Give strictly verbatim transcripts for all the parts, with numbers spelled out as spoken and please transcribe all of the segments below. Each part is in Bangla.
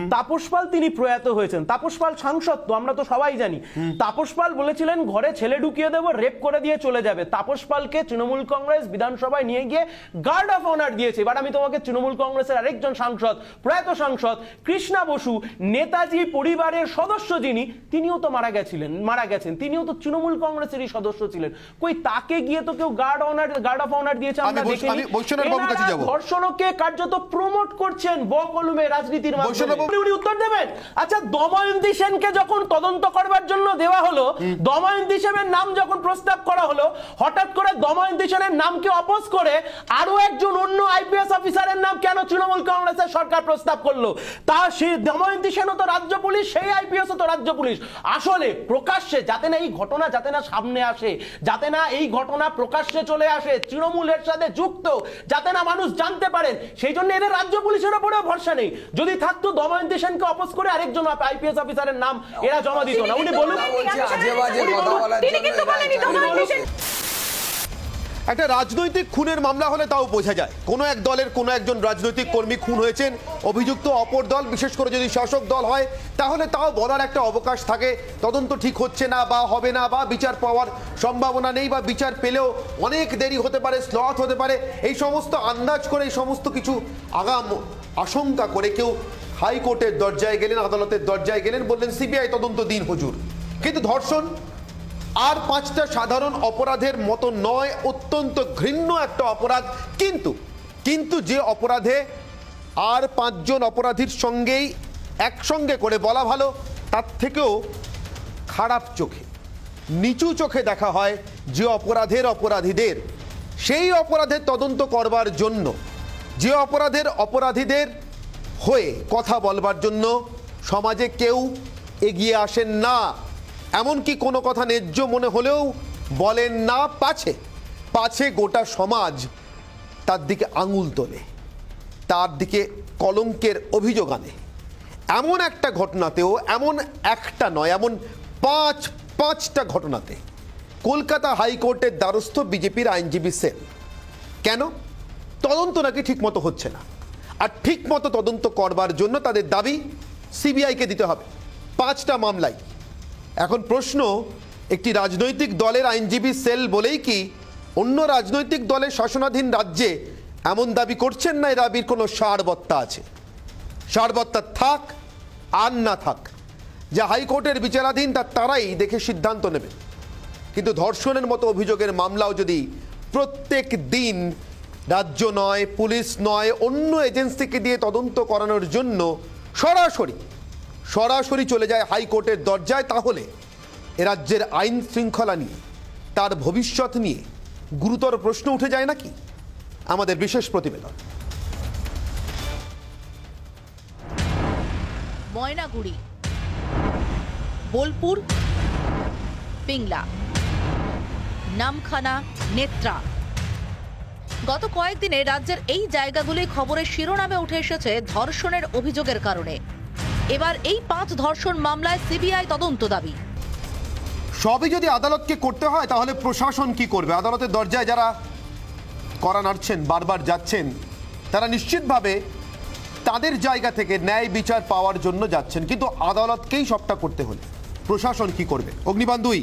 তাপস পাল তিনি প্রয়াত হয়েছেন। তাপস পাল সাংসদ তো আমরা তো সবাই জানি। তাপস পাল বলেছিলেন ঘরে ছেলে ঢুকিয়ে দেবো, রেপ করে দিয়ে চলে যাবে। তাপস পালকে তৃণমূল কংগ্রেস বিধানসভায় নিয়ে গিয়ে গার্ড অফ অনার দিয়েছে। এবার আমি তোমাকে তৃণমূল কংগ্রেসের আরেকজন সাংসদ, প্রয়াত সাংসদ কৃষ্ণা বসু, নেতাজি পরিবারের সদস্য যিনি, তিনিও তো মারা গেছিলেন মারা গেছেন তিনিও তো তৃণমূল কংগ্রেসেরই সদস্য ছিলেন। কই তাকে গিয়ে তো কেউ guard honour guard of honour দিয়েছে আমরা দেখিনি। ধর্ষণকে কার্যত প্রমোট করছেন বকলমে রাজনীতির মাধ্যমে। উনি উত্তর দেবেন। আচ্ছা, দময়ন্তী সেনকে যখন তদন্ত করবার জন্য দেওয়া হলো, দময়ন্তী সেনের নাম যখন প্রস্তাব করা হলো, হঠাৎ করে দময়ন্তী সেনের নামকে অপোজ করে আরো একজন অন্য আইপিএস অফিসারের নাম কেন তৃণমূল কংগ্রেসের সরকার প্রস্তাব করলো? তা সেই দময়ন্তী সেনও তো রাজ্য পুলিশ, সেই আইপিএসও তো রাজ্য পুলিশ। আসলে প্রকাশ্যে যাতে না এই ঘটনা যাতে না সামনে আসে, যাতে না এই ঘটনা প্রকাশ্যে চলে আসে, তৃণমূলের সাথে যুক্ত, যাতে না মানুষ জানতে পারেন, সেই জন্য এদের রাজ্য পুলিশের উপরেও ভরসা নেই। যদি থাকতো দময়ন্তী সেনকে অপোজ করে আরেকজন আইপিএস অফিসারের নাম এরা জমা দিত না। উনি বলুন, একটা রাজনৈতিক খুনের মামলা হলে তাও বোঝা যায় কোনো এক দলের কোনো একজন রাজনৈতিক কর্মী খুন হয়েছেন, অভিযুক্ত অপর দল, বিশেষ করে যদি শাসক দল হয়, তাহলে তাও বলার একটা অবকাশ থাকে, তদন্ত ঠিক হচ্ছে না বা হবে না বা বিচার পাওয়ার সম্ভাবনা নেই বা বিচার পেলেও অনেক দেরি হতে পারে, স্লট হতে পারে। এই সমস্ত আন্দাজ করে, এই সমস্ত কিছু আগাম আশঙ্কা করে কেউ হাইকোর্টের দরজায় গেলেন, আদালতের দরজায় গেলেন, বললেন সিবিআই তদন্ত দিন হুজুর। কিন্তু ধর্ষণ আর পাঁচটা সাধারণ অপরাধের মতো নয়, অত্যন্ত ঘৃণ্য একটা অপরাধ। কিন্তু কিন্তু যে অপরাধে আর পাঁচজন অপরাধীর সঙ্গেই একসঙ্গে করে বলা ভালো, তার থেকেও খারাপ চোখে, নিচু চোখে দেখা হয় যে অপরাধের অপরাধীদের, সেই অপরাধের তদন্ত করবার জন্য, যে অপরাধের অপরাধীদের হয়ে কথা বলবার জন্য সমাজে কেউ এগিয়ে আসেন না। এমনকি কোনো কথা ন্যায্য মনে হলেও বলেন না, পাছে পাছে গোটা সমাজ তার দিকে আঙুল তোলে, তার দিকে কলঙ্কের অভিযোগ আনে। এমন একটা ঘটনাতেও, এমন একটা নয়, এমন পাঁচ পাঁচটা ঘটনাতে কলকাতা হাইকোর্টের দ্বারস্থ বিজেপির আইনজীবী সেল। কেন? তদন্ত নাকি ঠিক মতো হচ্ছে না, আর ঠিক মতো তদন্ত করবার জন্য তাদের দাবি সিবিআইকে দিতে হবে পাঁচটা মামলায়। এখন প্রশ্ন, একটি রাজনৈতিক দলের আইনজীবী সেল বলেই কি অন্য রাজনৈতিক দলের শাসনাধীন রাজ্যে এমন দাবি করছেন না? এই দাবির কোনো সারবত্তা আছে? সারবত্তা থাক আর না থাক, যা হাইকোর্টের বিচারাধীন তার তারাই দেখে সিদ্ধান্ত নেবে। কিন্তু ধর্ষণের মতো অভিযোগের মামলাও যদি প্রত্যেক দিন রাজ্য নয়, পুলিশ নয়, অন্য এজেন্সিকে দিয়ে তদন্ত করানোর জন্য সরাসরি সরাসরি চলে যায় হাইকোর্টের দরজায়, তাহলে এ রাজ্যের আইন শৃঙ্খলা নিয়ে, তার ভবিষ্যৎ নিয়ে গুরুতর প্রশ্ন উঠে যায় নাকি? আমাদের বিশেষ প্রতিবেদন। ময়নাগুড়ি, বোলপুর, পিংলা, নামখানা, নেত্রা, গত কয়েকদিনে রাজ্যের এই জায়গাগুলি খবরের শিরোনামে উঠে এসেছে ধর্ষণের অভিযোগের কারণে। এবার এই পাঁচ ধর্ষণ মামলায় সিবিআই তদন্ত দাবি। সবই যদি আদালতকে করতে হয়, তাহলে প্রশাসন কি করবে? আদালতের দরজায় যারা কড়া নাড়ছেন, বারবার যাচ্ছেন, তারা নিশ্চিতভাবে তাদের জায়গা থেকে ন্যায় বিচার পাওয়ার জন্য যাচ্ছেন, কিন্তু আদালতকেই সবটা করতে হলে প্রশাসন কি করবে? অগ্নিবাণ দুই,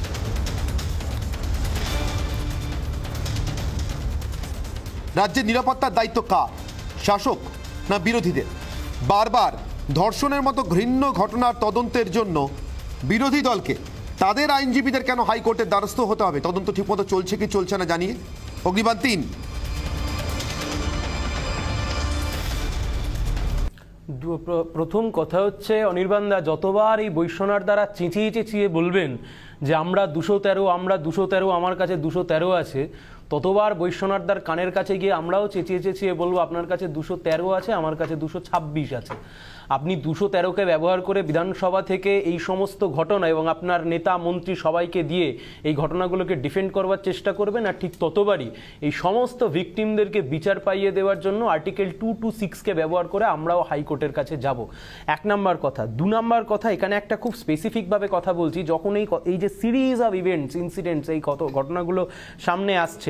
রাজ্যের নিরাপত্তার দায়িত্ব কার? শাসক না বিরোধীদের? বারবার ধর্ষণের মতো ঘৃণ্য ঘটনার তদন্তের জন্য বিরোধী দলকে তাদের আইনজীবীদের কেন হাইকোর্টের দ্বারস্থ হতে হবে তদন্ত ঠিকমতো চলছে কি চলছে না জানিয়ে? অগ্নিবাণ তিন, প্রথম কথা হচ্ছে অনির্বাণদা যতবার এই বৈষ্ণনার দ্বারা চেঁচিয়ে চেঁচিয়ে বলবেন যে আমরা দুশো তেরো আমরা দুশো তেরো আমার কাছে দুশো তেরো আছে, ততবার বৈষ্ণনারদার কানের কাছে গিয়ে আমরাও চেঁচিয়ে চেঁচিয়ে বলবো আপনার কাছে দুশো তেরো আছে, আমার কাছে দুশো ছাব্বিশ আছে। আপনি দুশো তেরোকে ব্যবহার করে বিধানসভা থেকে এই সমস্ত ঘটনা এবং আপনার নেতা মন্ত্রী সবাইকে দিয়ে এই ঘটনাগুলোকে ডিফেন্ড করবার চেষ্টা করবেন, আর ঠিক ততবারই এই সমস্ত ভিকটিমদেরকে বিচার পাইয়ে দেওয়ার জন্য আর্টিকেল টু টু সিক্সকে ব্যবহার করে আমরাও হাইকোর্টের কাছে যাব। এক নাম্বার কথা। দু নাম্বার কথা, এখানে একটা খুব স্পেসিফিকভাবে কথা বলছি, যখন এই এই যে সিরিজ অফ ইভেন্টস ইনসিডেন্টস এই কত ঘটনাগুলো সামনে আসছে,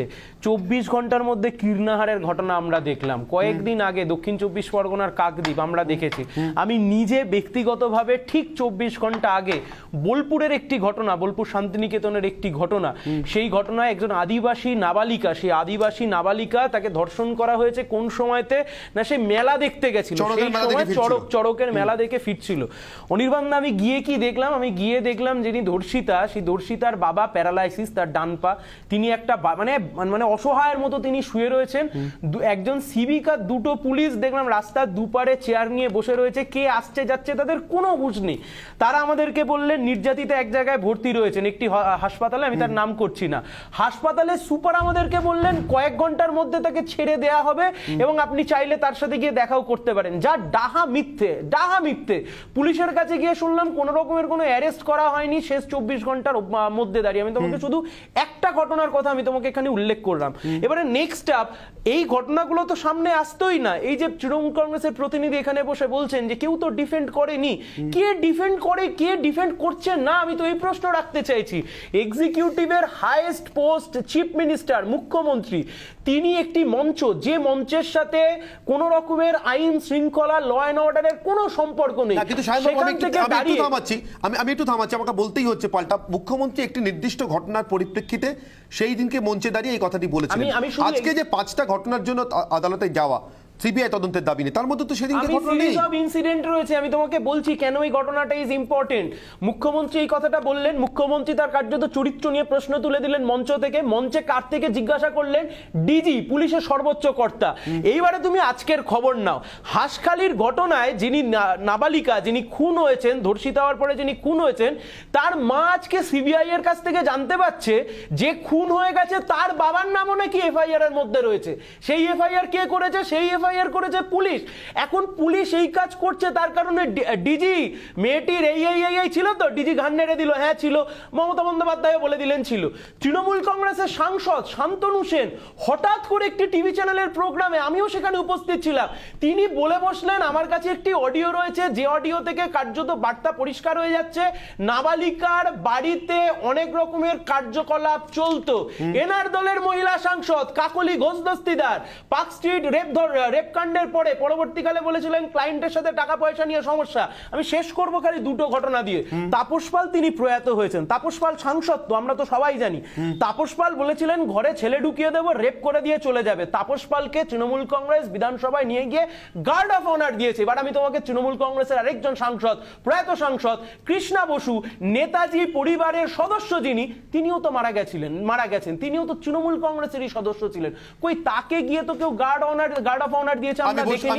চব্বিশ ঘন্টার মধ্যে কীর্ণাহারের ঘটনা আমরা দেখলাম, কয়েকদিন আগে দক্ষিণ চব্বিশ পরগনার কাকদ্বীপ আমরা দেখেছি। আমি নিজে ব্যক্তিগতভাবে ঠিক চব্বিশ ঘন্টা আগে বোলপুরের একটি ঘটনা, বোলপুর শান্তিনিকেতনের একটি ঘটনা, সেই ঘটনায় একজন আদিবাসী নাবালিকা, সেই আদিবাসী নাবালিকা তাকে ধর্ষণ করা হয়েছে কোন সময়তে না, সে মেলা দেখতে গেছিল, সেই সময় চড়ক চড়কের মেলা দেখে ফিরছিল। অনির্বাণ, আমি গিয়ে কি দেখলাম, আমি গিয়ে দেখলাম যিনি ধর্ষিতা, সেই ধর্ষিতার বাবা প্যারালাইসিস, তার ডান পা, তিনি একটা মানে মানে অসহায়ের মতো তিনি শুয়ে রয়েছেন। একজন সিভিক আর দুটো পুলিশ দেখলাম রাস্তার দুপারে চেয়ার নিয়ে বসে রয়েছে, কে আসছে যাচ্ছে তাদের কোনো হুঁশ নেই। তারা আমাদেরকে বললেন নির্যাতিতা এক জায়গায় ভর্তি রয়েছেন একটি হাসপাতালে, আমি তার নাম করছি না। হাসপাতালে সুপার আমাদেরকে বললেন কয়েক ঘন্টার মধ্যে তাকে ছেড়ে দেয়া হবে এবং আপনি চাইলে তার সাথে গিয়ে দেখাও করতে পারেন। যা ডাহা মিথ্যে, ডাহা মিথ্যে। পুলিশের কাছে গিয়ে শুনলাম কোন রকমের কোনো অ্যারেস্ট করা হয়নি শেষ চব্বিশ ঘন্টার মধ্যে দাঁড়িয়ে। আমি তোমাকে শুধু একটা ঘটনার কথা আমি তোমাকে এখানে উল্লেখ করলাম। এবারে নেক্সট আপ, এই ঘটনাগুলো তো সামনে আসতোই না। এই যে তৃণমূল কংগ্রেসের প্রতিনিধি এখানে বসে বলছেন যে কেউ তো ডিফেন্ড করেনি, কে ডিফেন্ড করে, কে ডিফেন্ড করছে না, আমি তো এই প্রশ্ন রাখতে চাইছি। এক্সিকিউটিভের হাইয়েস্ট পোস্ট চিফ মিনিস্টার, মুখ্যমন্ত্রী, তিনি একটি মঞ্চ, যে মঞ্চের সাথে কোন রকমের আইন শৃঙ্খলা, ল অ্যান্ড অর্ডারের কোনো সম্পর্ক নেই, সেখান থেকে দাঁড়িয়ে আমি আমি একটু থামাচ্ছি, আমাকে বলতেই হচ্ছে পাল্টা। মুখ্যমন্ত্রী একটি নির্দিষ্ট ঘটনার পরিপ্রেক্ষিতে সেই দিনকে মঞ্চে দাঁড়িয়ে এই কথাটি বলেছিলেন। আজকে যে পাঁচটা ঘটনার জন্য আদালতে যাওয়া, সিবিআই তদন্তের দাবি নেই, তার মধ্যে তো সেদিনকে ঘটনা নেই। সব ইনসিডেন্ট রয়েছে, আমি তোমাকে বলছি কেন এই ঘটনাটা ইজ ইম্পর্টেন্ট। মুখ্যমন্ত্রী এই কথাটা বললেন, মুখ্যমন্ত্রী তার কার্যত চরিত্র নিয়ে প্রশ্ন তুলে দিলেন মঞ্চ থেকে। মঞ্চে কার থেকে জিজ্ঞাসা করলেন? ডিজি, পুলিশের সর্বোচ্চ কর্তা। এইবারে তুমি আজকের খবর নাও, হাঁসখালির ঘটনায় যিনি নাবালিকা, যিনি খুন হয়েছেন, ধর্ষিত হওয়ার পরে যিনি খুন হয়েছেন, তার মা আজকে সিবিআই এর কাছ থেকে জানতে পারছে যে খুন হয়ে গেছে তার বাবার নামও নাকি এফআইআর এর মধ্যে রয়েছে। সেই এফআইআর কে করেছে? সেই এফআইআর করেছে পুলিশ। এখন পুলিশ এই কাজ করছে, তার কারণে ডিজি মেয়েটির এই এই এই ছিল তো, ডিজি ঘান নেড়ে দিল, হ্যাঁ ছিল, মমতা বন্দ্যোপাধ্যায় বলে দিলেন ছিল। তৃণমূল কংগ্রেসের সাংসদ শান্তনু সেন হঠাৎ করে একটি টিভি চ্যানেলের প্রোগ্রামে, আমিও সেখানে উপস্থিত ছিলাম, তিনি বলে বসলেন আমার কাছে একটি অডিও রয়েছে, যে অডিও থেকে কার্যত বার্তা পরিষ্কার হয়ে যাচ্ছে নাবালিকার বাড়িতে অনেক রকমের কার্যকলাপ চলতো। এনার দলের মহিলা সাংসদ Kakoli Ghosh Dastidar Park Street rape rape কাণ্ডের পরে পরবর্তীকালে বলেছিলেন ক্লায়েন্টের সাথে টাকা পয়সা নিয়ে সমস্যা। আমি শেষ করবো খালি দুটো ঘটনা দিয়ে। তাপস পাল তিনি প্রয়াত হয়েছেন। তাপস পাল সাংসদ তো, আমরা তো সবাই জানি। তাপস পাল বলেছিলেন ঘরে ছেলে ঢুকিয়ে দেবো, রেপ করে দিয়ে চলে যাবে। তাপস পালকে তৃণমূল কংগ্রেস বিধানসভায় নিয়ে গিয়ে গার্ড অফ অনার দিয়েছে। এবার আমি তোমাকে তৃণমূল কংগ্রেসের আরেকজন সাংসদ, প্রয়াত সাংসদ কৃষ্ণা বসু, নেতাজি পরিবারের সদস্য যিনি, তিনিও তো মারা গেছিলেন, মারা গেছেন, তিনিও তো তৃণমূল কংগ্রেসেরই সদস্য ছিলেন। কই তাকে গিয়ে তো কেউ guard honour guard of honour দিয়েছে আমরা দেখিনি।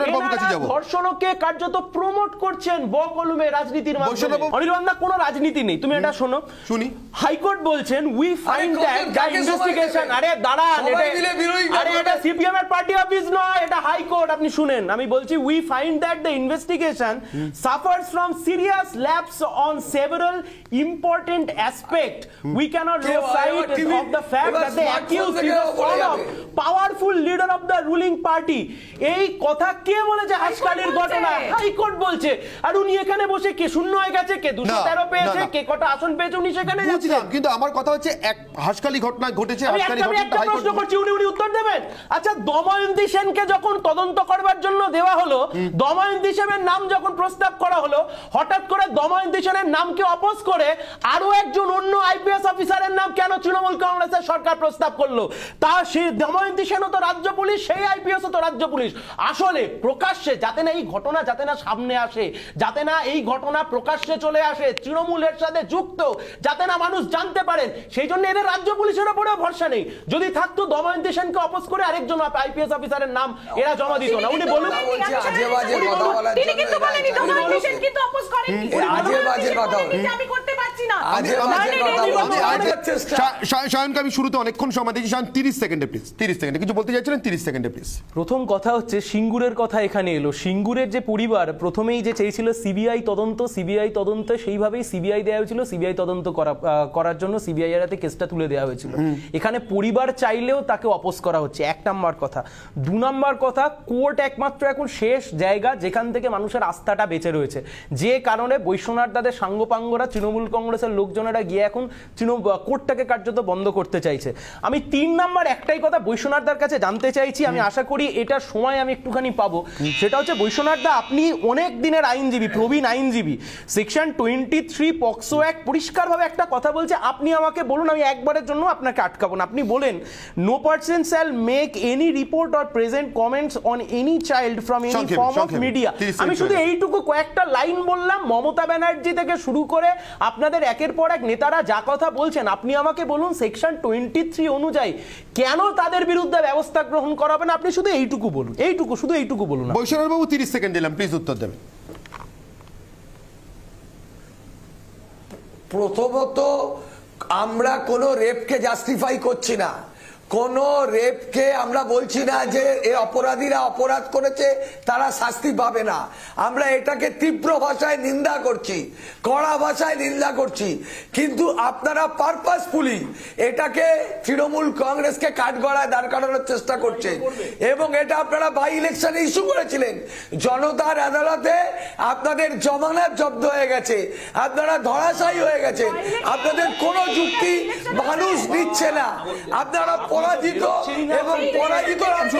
ধর্ষণকে কার্যত প্রমোট করছেন বকলমে রাজনীতির মাধ্যমে। অনির্বাণ, কোনো রাজনীতি নেই, তুমি এটা শোনো শুনি। হাইকোর্ট বলছেন we find that the investigation, আরে দাঁড়ান, আরে এটা সিপিএম এর পার্টি অফিস নয়, এটা হাইকোর্ট, আপনি শুনেন। আমি বলছি we find that the investigation suffers from serious lapse on several important aspect. We cannot lose sight of the fact that the accused is the son of powerful leader of the ruling party. এই কথা কে বলেছে? হাসখালির ঘটনা হাইকোর্ট বলছে। আর উনি এখানে বসে কে শূন্য হয়ে গেছে, কে দুশো তেরো পেয়েছে, কে কটা আসন পেয়েছে, উনি সেখানে যাচ্ছেন। কিন্তু আমার কথা হচ্ছে এক হাসখালি ঘটনা ঘটেছে, হাসখালি ঘটনা একটা প্রশ্ন করছি, উনি উনি উত্তর দেবেন। আচ্ছা, দময়ন্তী সেনকে যখন তদন্ত করবার জন্য দেওয়া হলো, দময়ন্তী সেনের নাম যখন প্রস্তাব করা হলো, হঠাৎ করে দময়ন্তী সেনের নামকে অপোজ করে আরো একজন অন্য আইপিএস অফিসারের নাম কেন তৃণমূল কংগ্রেসের সরকার প্রস্তাব করলো? তা সেই দময়ন্তী সেনও তো রাজ্য পুলিশ, সেই আইপিএসও তো রাজ্য পুলিশ। আসলে প্রকাশ্যে যাতে না এই ঘটনা যাতে না সামনে আসে, যাতে না এই ঘটনা প্রকাশ্যে চলে আসে, তৃণমূলের সাথে যুক্ত, যাতে না মানুষ জানতে পারেন, সেই জন্য এদের রাজ্য পুলিশের উপরেও ভরসা নেই। যদি থাকতো দময়ন্তী সেনকে অপোজ করে আরেকজন আইপিএস অফিসারের নাম এরা জমা দিত না। উনি বলুন, তিনি কিন্তু বলেননি দময়ন্তী সেন কিন্তু অপোজ করেননি, আজে বাজে কথা আমি করতে পারছি না। শায়নকে আমি শুরুতে অনেকক্ষণ সময় দিয়েছি, শায়ন তিরিশ সেকেন্ডে প্লিজ, তিরিশ সেকেন্ডে কিছু বলতে চাইছিলেন, তিরিশ সেকেন্ডে প্লিজ। প্রথম কথা হচ্ছে সিঙ্গুরের কথা এখানে এলো। সিঙ্গুরের যে পরিবার প্রথমেই যে চেয়েছিল সিবিআই তদন্ত, সিবিআই তদন্ত সেইভাবেই সিবিআই দেওয়া হয়েছিল, সিবিআই তদন্ত করা করার জন্য সিবিআই এর হাতে কেসটা তুলে দেওয়া হয়েছিল। এখানে পরিবার চাইলেও তাকে অপোজ করা হচ্ছে, এক নাম্বার কথা। দু নাম্বার কথা, কোর্ট একমাত্র এখন শেষ জায়গা যেখান থেকে মানুষের আস্থাটা বেঁচে রয়েছে, যে কারণে বৈশ্বনাথ দাদের সাঙ্গপাঙ্গরা তৃণমূল কংগ্রেসের লোকজনেরা গিয়ে এখন তৃণমূল কোর্টটাকে কার্যত বন্ধ করতে চাইছে। আমি তিন নাম্বার একটাই কথা বৈশ্বনাথদার কাছে জানতে চাইছি, আমি আশা করি এটার সময় আমি একটুখানি পাবো, সেটা হচ্ছে বৈশ্বনাথদা আপনি অনেক দিনের আইনজীবী, প্রবীণ আইনজীবী, section twenty three POCSO Act পরিষ্কারভাবে একটা কথা বলছে, আপনি আমাকে বলুন, আমি একবারের জন্য আপনাকে আটকাবো না, আপনি বলেন no person shall make any report or present comments on any child from any form of media. আমি শুধু এইটুকু কয়েকটা লাইন বললাম, মমতা ব্যানার্জি থেকে শুরু করে আপনাদের একের পর এক নেতারা যা কথা বলছেন, আপনি আমাকে বলুন সেকশন টোয়েন্টি থ্রি অনুযায়ী কেন তাদের বিরুদ্ধে ব্যবস্থা গ্রহণ করা হবে না, আপনি শুধু এইটুকু বলুন, এইটুকু শুধু এইটুকু বলুন। বৈশ্বনাথ বাবু তিরিশ সেকেন্ড দিলাম, প্লিজ উত্তর দেবেন। প্রথমত আমরা কোনো রেপকে জাস্টিফাই করছি না, কোন রেপকে আমরা বলছি না যে এই অপরাধীরা অপরাধ করেছে তারা শাস্তি পাবে না, আমরা এটাকে তীব্র ভাষায় নিন্দা করছি, কড়া ভাষায় নিন্দা করছি, কিন্তু আপনারা পারপাসফুলি এটাকে তৃণমূল কংগ্রেসকে কাঠগড়ায় দাঁড় করানোর চেষ্টা করছেন এবং এটা আপনারা বাই ইলেকশনে ইস্যু করেছিলেন। জনতার আদালতে আপনাদের জমানত জব্দ হয়ে গেছে, আপনারা ধরাশায়ী হয়ে গেছেন, আপনাদের কোনো যুক্তি মানুষ দিচ্ছে না, আপনারা পরাজিত এবং পরাজিত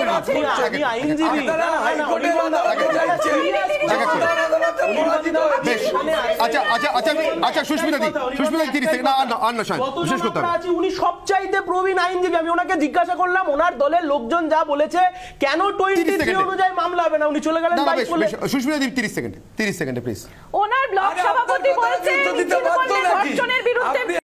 উনি সবচাইতে প্রবীণ আইনজীবী, আমি ওনাকে জিজ্ঞাসা করলাম ওনার দলের লোকজন যা বলেছে কেন টোয়েন্টি থ্রি অনুযায়ী মামলা হবে না, উনি চলে গেলেন। সুস্মিতা দ্বীপ তিরিশ সেকেন্ড, তিরিশ সেকেন্ডে প্লিজ। ওনার ব্লক সভাপতি বলেছে ধর্ষণের বিরুদ্ধে